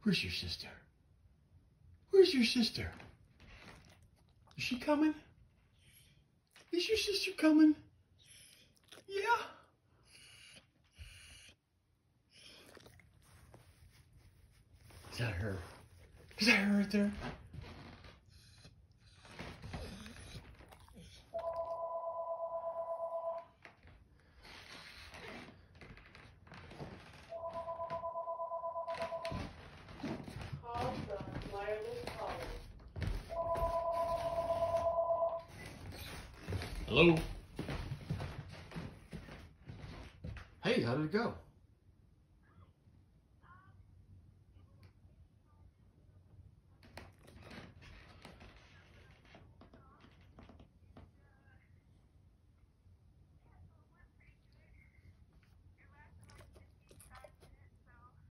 Where's your sister? Where's your sister? Is she coming? Is your sister coming? Yeah. Is that her? Is that her right there? Hello? Hey, how did it go?